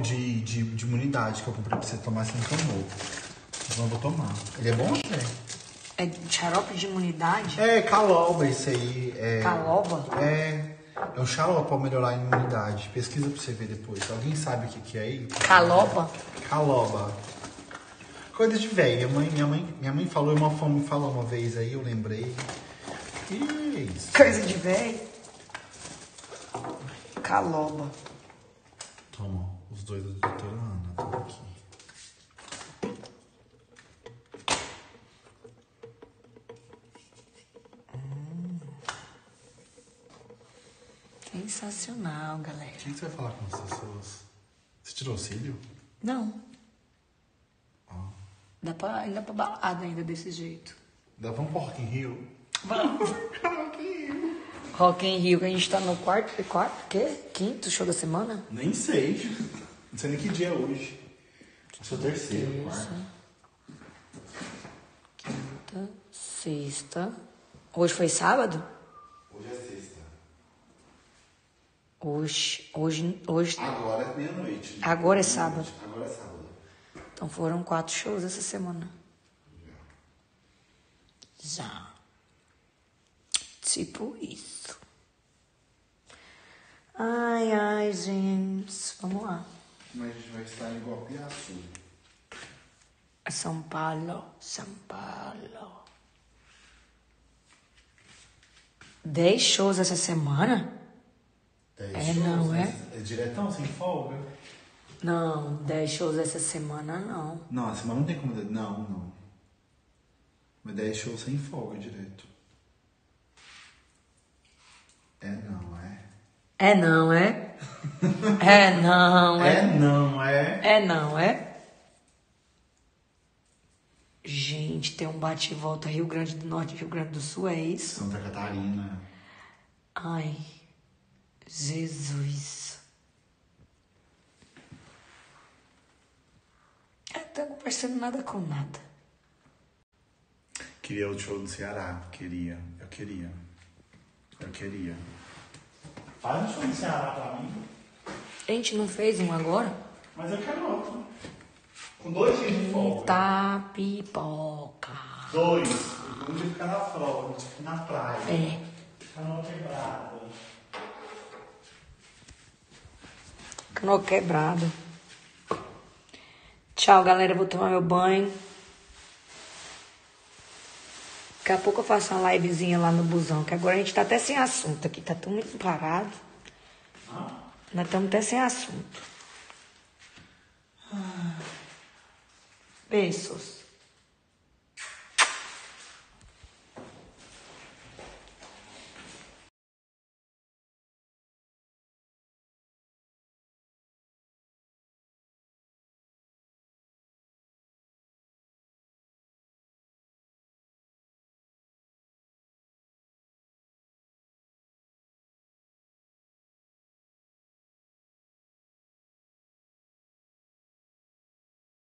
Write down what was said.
de imunidade que eu comprei pra você tomar, você não tomou. Então eu vou tomar. Ele é bom, né? É xarope de imunidade? É, caloba isso aí. Caloba? É um xarope pra melhorar a imunidade. Pesquisa pra você ver depois. Alguém sabe o que é aí? Caloba? Caloba. Coisa de velho. Minha mãe falou, uma fome me falou uma vez aí, eu lembrei. Isso. Coisa de velho? Caloba. Toma, os dois da doutora Ana, estão aqui. Sensacional, galera. O que você vai falar com as pessoas? Você tirou o cílio? Não. Ainda pra balada ainda desse jeito. Vamos pro Rock in Rio? Vamos. Rock in Rio. Rock in Rio, que a gente tá no quinto show da semana? Nem sei. Não sei nem que dia é hoje. É o seu terceiro, quarto. Quinta, sexta. Hoje foi sábado? Hoje é sexta. Hoje. Agora é meia-noite. Agora é sábado. Agora é sábado. Então foram 4 shows essa semana. Já. Tipo isso. Ai, gente. Vamos lá. Mas a gente vai estar em Iguapiaçu. São Paulo. 10 shows essa semana? 10 shows, não é? É diretão, sem folga? Não, 10 shows essa semana não. Não, a semana não tem como... Não. Mas 10 shows sem folga, direto. É não, é? É não, é? É não, é? É não, é? É não, é? Gente, tem um bate e volta Rio Grande do Norte e Rio Grande do Sul, é isso? Santa Catarina. Ai, Jesus. Eu não tô conversando nada com nada. Queria o show do Ceará. Eu queria. Faz um show do Ceará pra mim. A gente não fez um agora? Mas eu quero outro. Com 2 dias de folga. Tá pipoca. 2. Um dia ficar na folga, na praia. É. Canoa quebrada. Canoa quebrado. Tchau, galera. Eu vou tomar meu banho. Daqui a pouco eu faço uma livezinha lá no busão, que agora a gente tá até sem assunto aqui. Tá tudo muito parado. Nós estamos até sem assunto. Beijos.